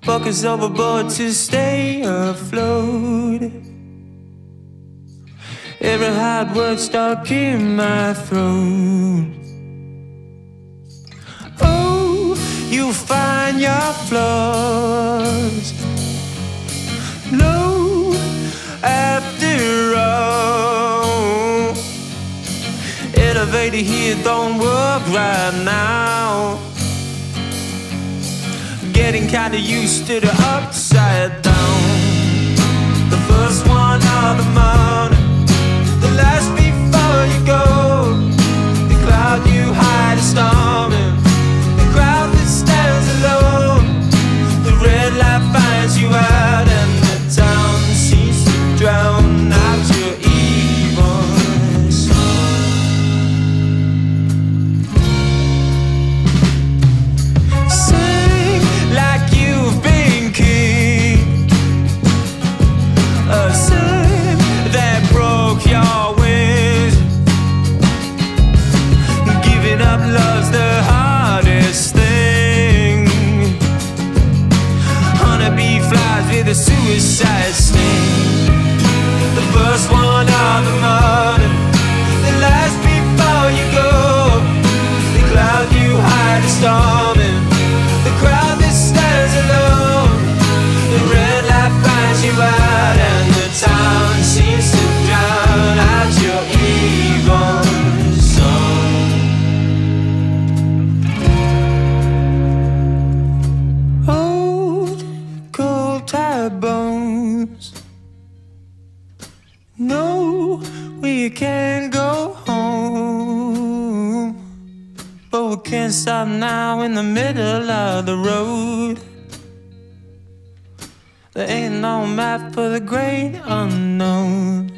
Focus overboard to stay afloat. Every hard word stuck in my throat. Oh, you find your flaws low after all. Elevator here don't work right now. Getting kinda used to the upside down. The first one of the morning, the last before you go. The cloud you hide is storming, the crowd that stands alone. The red light finds you out, and the town seems to drown out your evil song. Sing like you've been king, a sin that broke your wings. Giving up love's the hardest thing. Honeybee flies with a suicide sting. The first one of the morning, the last before you go. The cloud you hide is storming, the crowd that stands alone. The red light finds you out, and the town seems to drown out your evil song. Old cold tired bones know we can't go home, but we can't stop now in the middle of the road. There ain't no map for the great unknown.